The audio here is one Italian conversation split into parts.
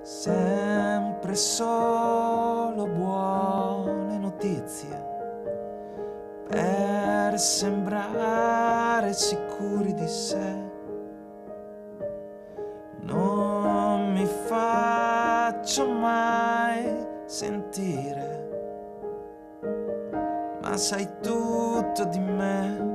Sempre solo buone notizie per sembrare sicuri di sé. Non mi faccio mai sentire, ma sai tutto di me.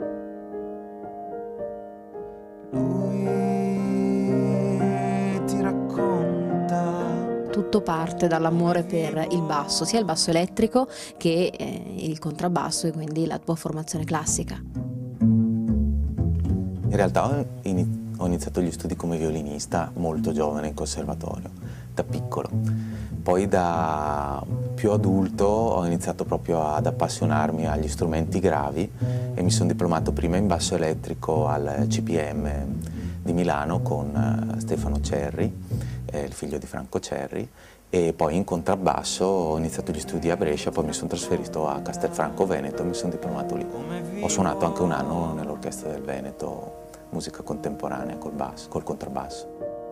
Lui ti racconta. Tutto parte dall'amore per il basso, sia il basso elettrico che il contrabbasso e quindi la tua formazione classica. In realtà ho iniziato gli studi come violinista molto giovane in conservatorio, da piccolo. Poi da più adulto ho iniziato proprio ad appassionarmi agli strumenti gravi e mi sono diplomato prima in basso elettrico al CPM di Milano con Stefano Cerri, il figlio di Franco Cerri, e poi in contrabbasso ho iniziato gli studi a Brescia, poi mi sono trasferito a Castelfranco Veneto e mi sono diplomato lì. Ho suonato anche un anno nell'Orchestra del Veneto, musica contemporanea col contrabbasso.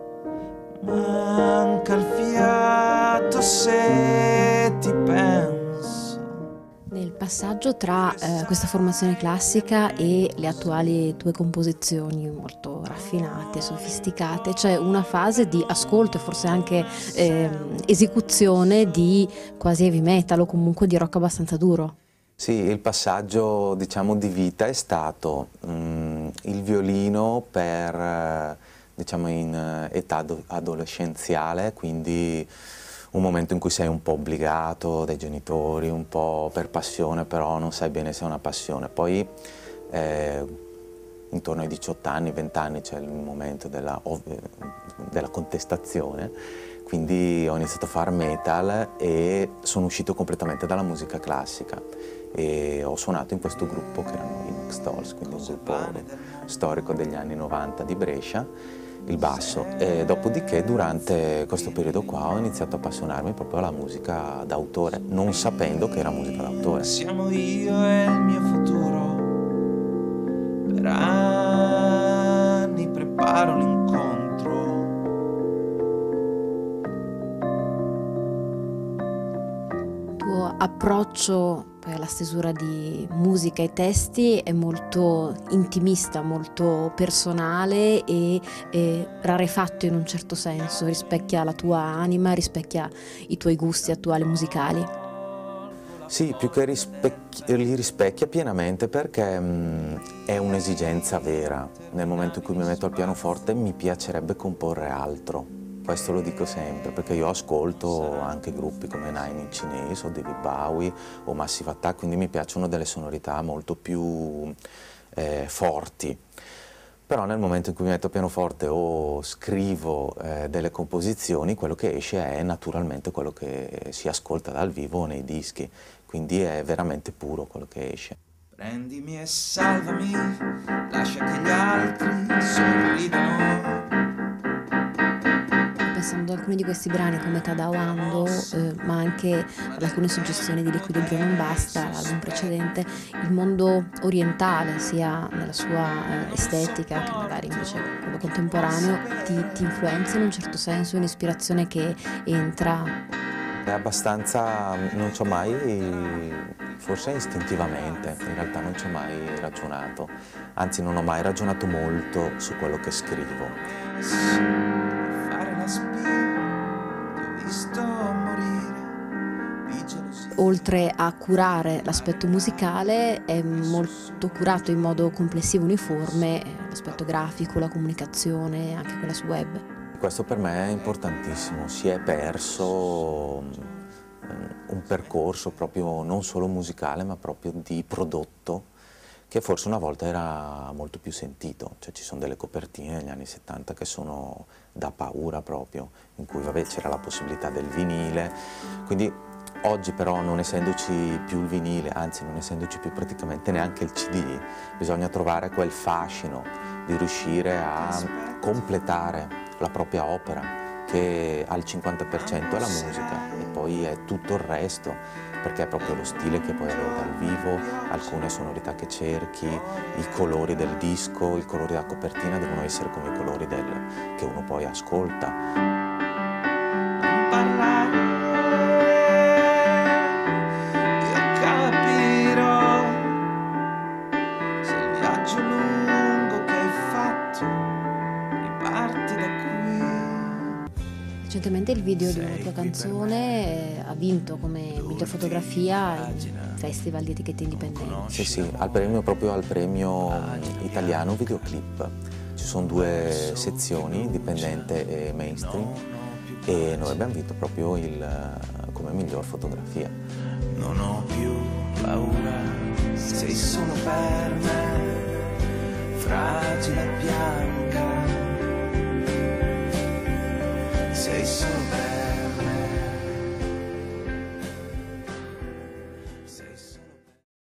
Manca il fiato se ti penso. Nel passaggio tra questa formazione classica e le attuali tue composizioni molto raffinate, sofisticate, c'è una fase di ascolto e forse anche esecuzione di quasi heavy metal o comunque di rock abbastanza duro. Sì, il passaggio, diciamo, di vita è stato il violino per, diciamo, in età adolescenziale, quindi un momento in cui sei un po' obbligato dai genitori, un po' per passione, però non sai bene se è una passione. Poi intorno ai 18 anni, 20 anni c'è il momento della contestazione, quindi ho iniziato a fare metal e sono uscito completamente dalla musica classica e ho suonato in questo gruppo che erano i Max Dolls, quindi un gruppo storico degli anni 90 di Brescia, il basso, e dopodiché durante questo periodo qua ho iniziato a appassionarmi proprio alla musica d'autore, non sapendo che era musica d'autore. Siamo io e il mio futuro, per anni preparo l'incontro. Il tuo approccio poi alla stesura di musica e testi è molto intimista, molto personale e rarefatto in un certo senso, rispecchia la tua anima, rispecchia i tuoi gusti attuali musicali. Sì, più che li rispecchia pienamente perché è un'esigenza vera. Nel momento in cui mi metto al pianoforte mi piacerebbe comporre altro. Questo lo dico sempre, perché io ascolto anche gruppi come Nine Inch Nails o David Bowie o Massive Attack, quindi mi piacciono delle sonorità molto più forti. Però nel momento in cui mi metto al pianoforte o scrivo delle composizioni, quello che esce è naturalmente quello che si ascolta dal vivo o nei dischi, quindi è veramente puro quello che esce. Prendimi e salvami, lascia che gli altri sorridano. Pensando ad alcuni di questi brani come Tadawando, ma anche ad alcune suggestioni di L'equilibrio non basta, l'album precedente, il mondo orientale, sia nella sua estetica che magari invece quello contemporaneo, ti influenza in un certo senso, un'ispirazione che entra? È abbastanza, non ci ho mai, forse istintivamente, in realtà non ci ho mai ragionato, anzi non ho mai ragionato molto su quello che scrivo. Fare la spia, ti ho visto morire di gelosia. Oltre a curare l'aspetto musicale, è molto curato in modo complessivo, uniforme, l'aspetto grafico, la comunicazione, anche quella su web. Questo per me è importantissimo, si è perso un percorso proprio non solo musicale ma proprio di prodotto che forse una volta era molto più sentito, cioè ci sono delle copertine negli anni 70 che sono da paura proprio, in cui c'era la possibilità del vinile, quindi oggi però non essendoci più il vinile, anzi non essendoci più praticamente neanche il CD, bisogna trovare quel fascino di riuscire a completare la propria opera, che al 50% è la musica e poi è tutto il resto, perché è proprio lo stile che puoi avere dal vivo, alcune sonorità che cerchi, i colori del disco, i colori della copertina devono essere come i colori che uno poi ascolta. recentemente il video di una tua canzone ha vinto come miglior fotografia in festival di etichette indipendenti. Sì, proprio al premio italiano videoclip. Ci sono 2 sezioni, indipendente e mainstream, e noi abbiamo vinto proprio come miglior fotografia. Non ho più paura, sei solo per me, fragile e bianca, sei solo per me.